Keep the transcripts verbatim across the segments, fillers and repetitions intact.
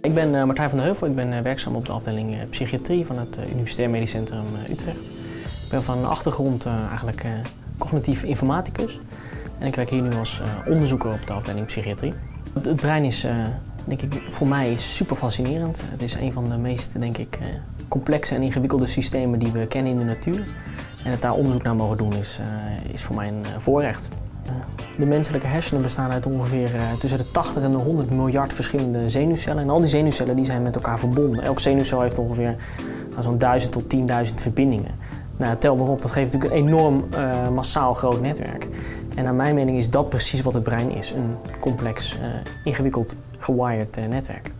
Ik ben uh, Martijn van der Heuvel, ik ben uh, werkzaam op de afdeling uh, psychiatrie van het uh, Universitair Medisch Centrum uh, Utrecht. Ik ben van achtergrond uh, eigenlijk uh, cognitief informaticus en ik werk hier nu als uh, onderzoeker op de afdeling psychiatrie. Het, het brein is, uh, denk ik, voor mij super fascinerend. Het is een van de meest, denk ik, uh, complexe en ingewikkelde systemen die we kennen in de natuur. En het daar onderzoek naar mogen doen is, uh, is voor mij een uh, voorrecht. De menselijke hersenen bestaan uit ongeveer uh, tussen de tachtig en de honderd miljard verschillende zenuwcellen. En al die zenuwcellen die zijn met elkaar verbonden. Elke zenuwcel heeft ongeveer nou, zo'n duizend tot tienduizend verbindingen. Nou, tel maar op, dat geeft natuurlijk een enorm uh, massaal groot netwerk. En naar mijn mening is dat precies wat het brein is. Een complex, uh, ingewikkeld, gewired uh, netwerk.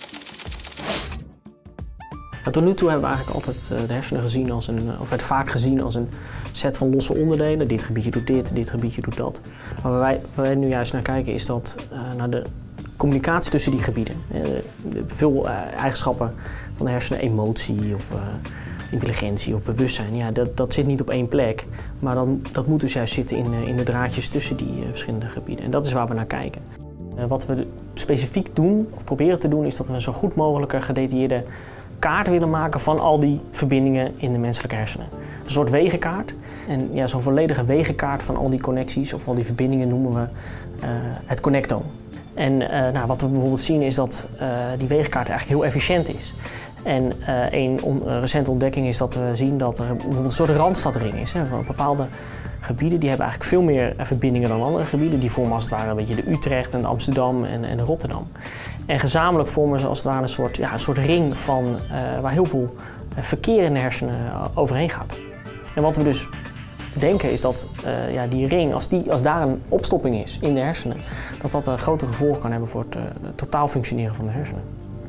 Tot nu toe hebben we eigenlijk altijd de hersenen gezien als een, of werd vaak gezien als een set van losse onderdelen. Dit gebiedje doet dit, dit gebiedje doet dat. Maar waar wij, waar wij nu juist naar kijken is dat uh, naar de communicatie tussen die gebieden. Uh, veel uh, eigenschappen van de hersenen, emotie of uh, intelligentie of bewustzijn, ja, dat, dat zit niet op één plek. Maar dan, dat moet dus juist zitten in, uh, in de draadjes tussen die uh, verschillende gebieden. En dat is waar we naar kijken. Uh, wat we specifiek doen, of proberen te doen, is dat we een zo goed mogelijke gedetailleerde kaart willen maken van al die verbindingen in de menselijke hersenen. Een soort wegenkaart. En ja, zo'n volledige wegenkaart van al die connecties of al die verbindingen noemen we uh, het connectoom. En uh, nou, wat we bijvoorbeeld zien is dat uh, die wegenkaart eigenlijk heel efficiënt is. En uh, een on, uh, recente ontdekking is dat we zien dat er bijvoorbeeld een soort randstadring is. Hè, van bepaalde gebieden die hebben eigenlijk veel meer verbindingen dan andere gebieden. Die vormen als het ware een beetje de Utrecht en de Amsterdam en, en de Rotterdam. En gezamenlijk vormen ze als het ware een soort, ja, een soort ring van, uh, waar heel veel uh, verkeer in de hersenen uh, overheen gaat. En wat we dus denken is dat uh, ja, die ring, als, die, als daar een opstopping is in de hersenen, dat dat een grote gevolg kan hebben voor het uh, totaal functioneren van de hersenen.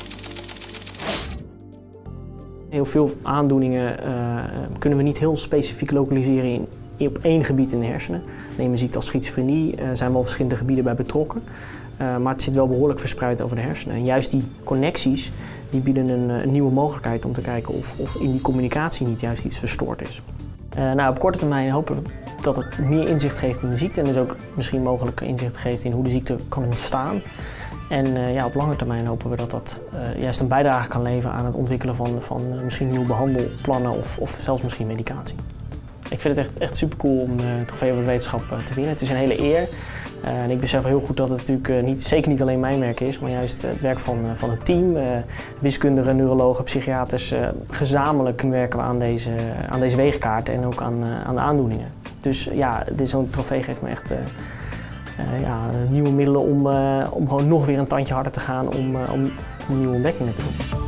Heel veel aandoeningen uh, kunnen we niet heel specifiek lokaliseren in, op één gebied in de hersenen. Neem een ziekte als schizofrenie, er uh, zijn wel verschillende gebieden bij betrokken. Uh, maar het zit wel behoorlijk verspreid over de hersenen. En juist die connecties die bieden een, een nieuwe mogelijkheid om te kijken of, of in die communicatie niet juist iets verstoord is. Uh, nou, op korte termijn hopen we dat het meer inzicht geeft in de ziekte en dus ook misschien mogelijk inzicht geeft in hoe de ziekte kan ontstaan. En uh, ja, op lange termijn hopen we dat dat uh, juist een bijdrage kan leveren aan het ontwikkelen van, van uh, misschien nieuwe behandelplannen of, of zelfs misschien medicatie. Ik vind het echt, echt super cool om de Trofee voor de Wetenschap uh, te winnen. Het is een hele eer. Uh, en ik besef heel goed dat het natuurlijk uh, niet, zeker niet alleen mijn werk is, maar juist uh, het werk van, uh, van het team. Uh, wiskundigen, neurologen, psychiaters. Uh, gezamenlijk werken we aan deze, aan deze weegkaart en ook aan, uh, aan de aandoeningen. Dus uh, ja, zo'n trofee geeft me echt uh, uh, ja, nieuwe middelen om, uh, om gewoon nog weer een tandje harder te gaan om, uh, om, om nieuwe ontdekkingen te doen.